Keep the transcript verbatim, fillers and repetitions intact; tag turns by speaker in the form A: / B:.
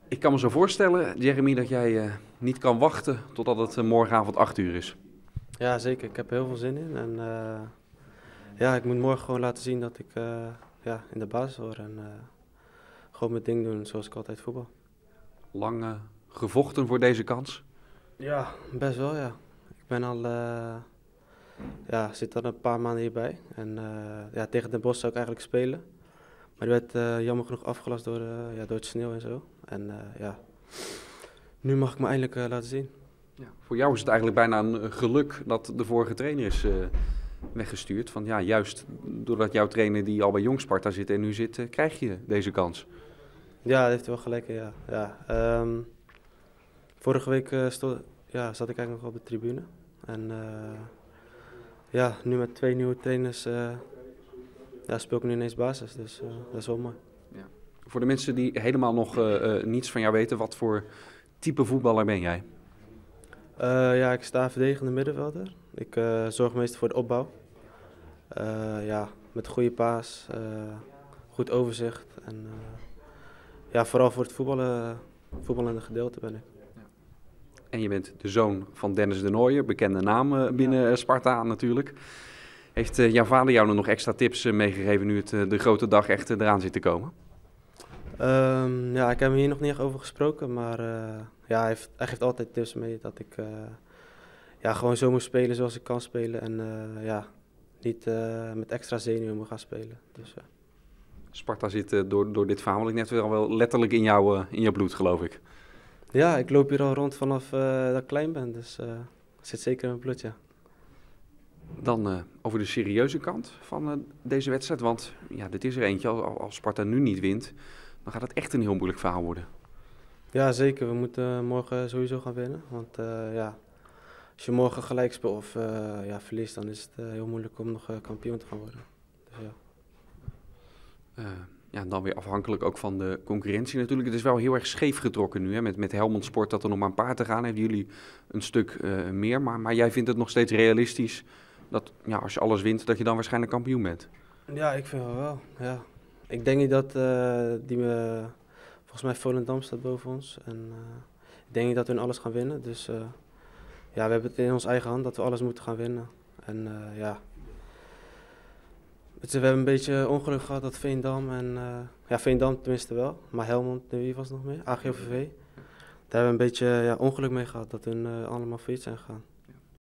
A: Ik kan me zo voorstellen, Jeremy, dat jij eh, niet kan wachten totdat het eh, morgenavond acht uur is.
B: Ja, zeker. Ik heb er heel veel zin in. En eh, ja, ik moet morgen gewoon laten zien dat ik eh, ja, in de basis hoor. En eh, gewoon mijn ding doen zoals ik altijd voetbal.
A: Lang eh, gevochten voor deze kans.
B: Ja, best wel ja. Ik ben al, eh, ja, zit al een paar maanden hierbij. En eh, ja, tegen Den Bosch zou ik eigenlijk spelen. Maar die werd eh, jammer genoeg afgelast door, eh, ja, door het sneeuw en zo. En eh, ja, nu mag ik me eindelijk eh, laten zien.
A: Ja. Voor jou is het eigenlijk bijna een eh, geluk dat de vorige trainer is eh, weggestuurd. Van ja, juist doordat jouw trainer die al bij Jong Sparta zit en nu zit, eh, krijg je deze kans.
B: Ja, dat heeft hij wel gelijk in, ja. ja ehm, vorige week eh, sto- ja, zat ik eigenlijk nog op de tribune. En eh, ja, nu met twee nieuwe trainers eh, ja, speel ik nu ineens basis. Dus eh, dat is wel mooi.
A: Ja. Voor de mensen die helemaal nog eh, eh, niets van jou weten, wat voor type voetballer ben jij?
B: Eh, ja, ik sta verdedigende middenvelder. Ik eh, zorg meestal voor de opbouw. Eh, ja, met goede paas, eh, goed overzicht. En eh, ja, vooral voor het voetballen, voetballende gedeelte ben ik.
A: En je bent de zoon van Dennis de Nooijer, bekende naam eh, binnen eh, Sparta natuurlijk. Heeft eh, jouw vader jou nog extra tips eh, meegegeven nu het eh, de grote dag echt eh, eraan zit te komen?
B: Ehm, ja, ik heb hem hier nog niet echt over gesproken, maar eh, ja, hij, heeft, hij geeft altijd tips mee dat ik eh, ja, gewoon zo moet spelen zoals ik kan spelen. En eh, ja, niet eh, met extra zenuwen moet gaan spelen. Dus, ja.
A: Sparta zit eh, door, door dit verhaal wat ik net weer al wel letterlijk in, jou, eh, in jouw bloed, geloof ik.
B: ja, ik loop hier al rond vanaf eh, dat ik klein ben, dus uh, zit zeker in mijn bloed, ja.
A: Dan uh, over de serieuze kant van uh, deze wedstrijd. Want ja, dit is er eentje. Als Sparta nu niet wint, dan gaat het echt een heel moeilijk verhaal worden.
B: Ja, zeker. We moeten morgen sowieso gaan winnen. Want uh, ja, als je morgen gelijk speelt of uh, ja, verliest, dan is het uh, heel moeilijk om nog uh, kampioen te gaan worden. Dus, ja.
A: Uh, ja, dan weer afhankelijk ook van de concurrentie natuurlijk. Het is wel heel erg scheef getrokken nu, hè? Met, met Helmond Sport dat er nog maar een paar te gaan. Hebben jullie een stuk uh, meer, maar, maar jij vindt het nog steeds realistisch dat ja, als je alles wint, dat je dan waarschijnlijk kampioen bent?
B: Ja, ik vind wel wel. Ja. Ik denk niet dat uh, die me... Volgens mij Volendam staat boven ons. En uh, ik denk niet dat we in alles gaan winnen. Dus uh, ja, we hebben het in onze eigen hand dat we alles moeten gaan winnen. En uh, ja... We hebben een beetje ongeluk gehad dat Veendam en... Uh, ja, Veendam tenminste wel. Maar Helmond, wie was het nog meer? A G O V V. Daar hebben we een beetje ja, ongeluk mee gehad dat hun uh, allemaal failliet zijn gegaan.